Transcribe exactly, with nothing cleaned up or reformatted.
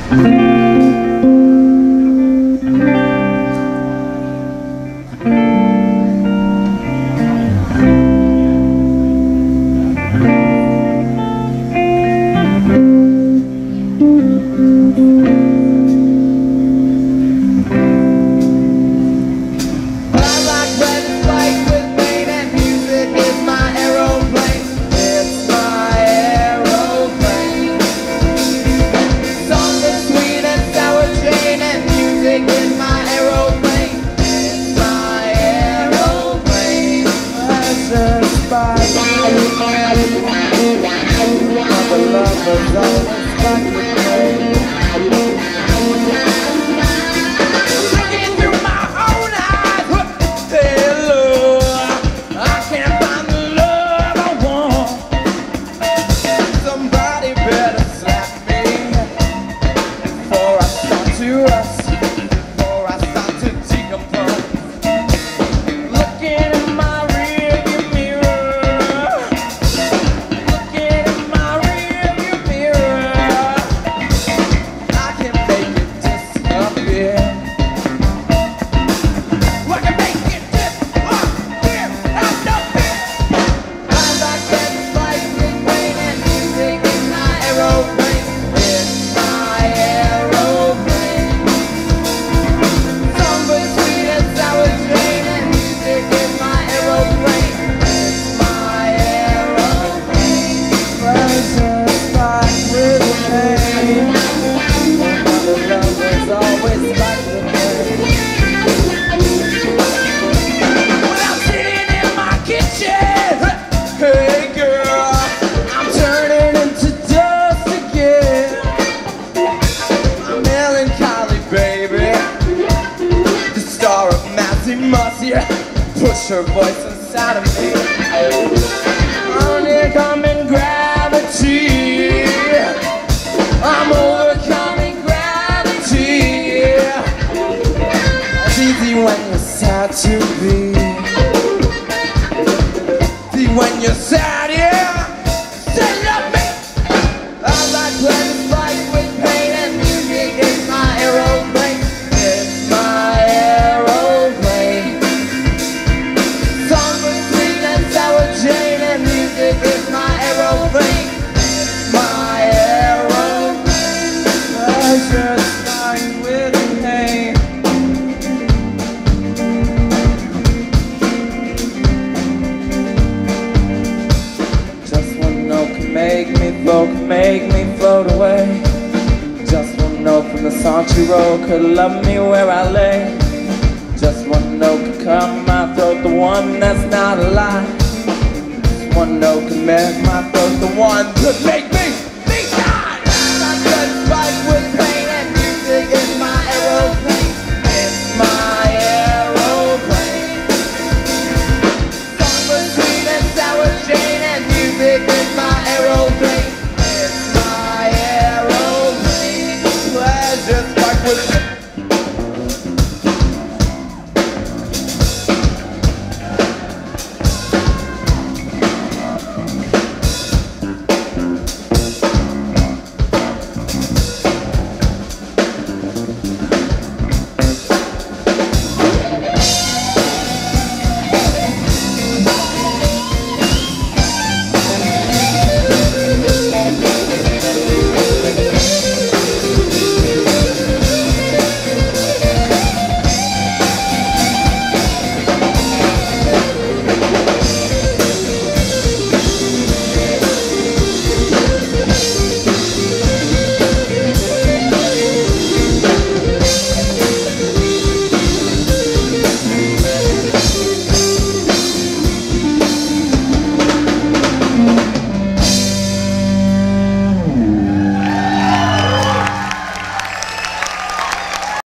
Push her voice inside of me. On overcoming gravity. I'm overcoming gravity. It's easy when you're sad to be. Easy when you're sad, yeah. Say love me. I like playing this fight with pain, and music is my aeroplane. It's my aeroplane. Song with sweet and sour Jane, and music is my aeroplane. It's my aeroplane. Pleasure flying with pain. Just one note can make me float, can make me float away. Just one note from the song she wrote could love me where I lay. Just one note could cut my throat, the one that's not a lie. Just one note can make my throat, the one could make me